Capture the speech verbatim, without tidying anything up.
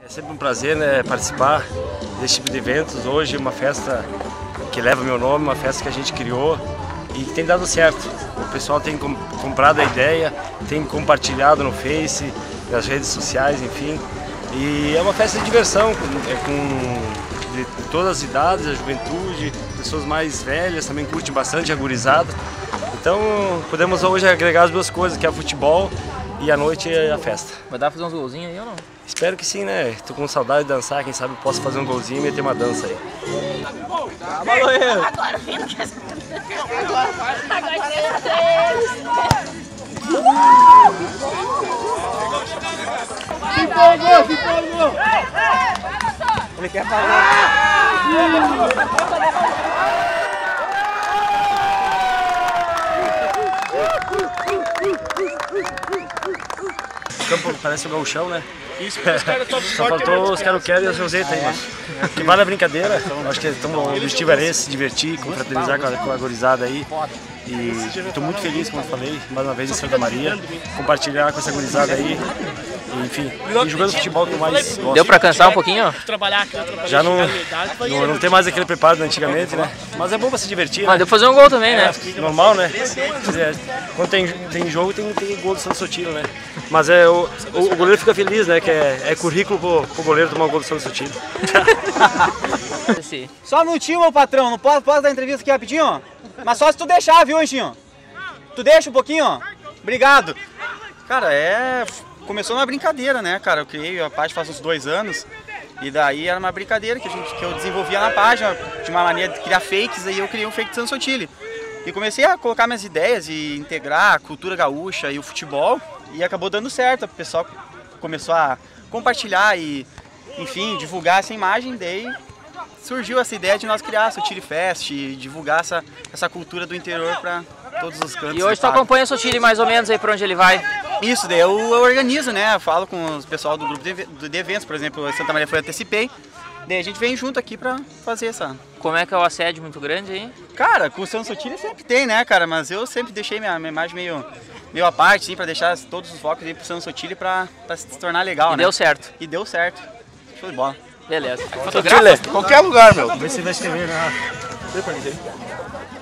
É sempre um prazer, né, participar desse tipo de eventos. Hoje uma festa que leva meu nome, uma festa que a gente criou e que tem dado certo. O pessoal tem comprado a ideia, tem compartilhado no Face, nas redes sociais, enfim. E é uma festa de diversão, é com de, de todas as idades, a juventude, pessoas mais velhas também curtem bastante, a gurizada. Então podemos hoje agregar as duas coisas, que é o futebol e a noite é a festa. Vai dar pra fazer uns golzinhos aí ou não? Espero que sim, né? Tô com saudade de dançar, quem sabe posso fazer um golzinho e meter uma dança aí. Ah, Baloeiro! Agora, vindo que agora Se empolgou, se empolgou! Ele quer fazer. O campo parece o gauchão, né? Isso, os caras só Só faltou os quero-quero e as Roseta aí, mano. Que vale a brincadeira. Acho que tamo, o objetivo era esse, se divertir, confraternizar com a, com a gurizada aí. E estou muito feliz, como eu falei, mais uma vez em Santa Maria, compartilhar com essa gurizada aí. E, enfim, e jogando futebol que eu mais gosto. Deu pra cansar um pouquinho? trabalhar aqui, trabalhar Já não, não, não tem mais aquele preparo de antigamente, né? Mas é bom pra se divertir, né? Mas deu pra fazer um gol também, né? É, normal, né? Quando tem, tem jogo, tem, tem gol do Santo Sotilo, né? Mas é, o, o goleiro fica feliz, né? Que é, é currículo pro, pro goleiro tomar um gol do Santo Sotilo. Só um minutinho, meu patrão. Não posso, posso dar entrevista aqui rapidinho? Mas só se tu deixar, viu, Anchinho? Tu deixa um pouquinho? Obrigado. Cara, é... Começou uma brincadeira, né, cara? Eu criei a página faz uns dois anos. E daí era uma brincadeira que, a gente, que eu desenvolvia na página, de uma maneira de criar fakes, aí eu criei um fake de Santo Sotile. E comecei a colocar minhas ideias e integrar a cultura gaúcha e o futebol. E acabou dando certo, o pessoal começou a compartilhar e, enfim, divulgar essa imagem. Daí surgiu essa ideia de nós criar a Sotile Fest e divulgar essa, essa cultura do interior para todos os cantos. E hoje tu acompanha o Sotile mais ou menos aí pra onde ele vai? Isso, daí eu, eu organizo, né? Eu falo com o pessoal do grupo de, de eventos, por exemplo, Santa Maria foi antecipei. Daí a gente vem junto aqui pra fazer essa... Como é que é o assédio muito grande aí? Cara, com o Santo Sotile sempre tem, né, cara? Mas eu sempre deixei minha, minha imagem meio, meio à parte, assim, pra deixar todos os focos aí pro Santo Sotile pra, pra se tornar legal, E né? deu certo. E deu certo. Show de bola. Beleza. Sotile, qualquer lugar, meu. Vê se vai escrever, né?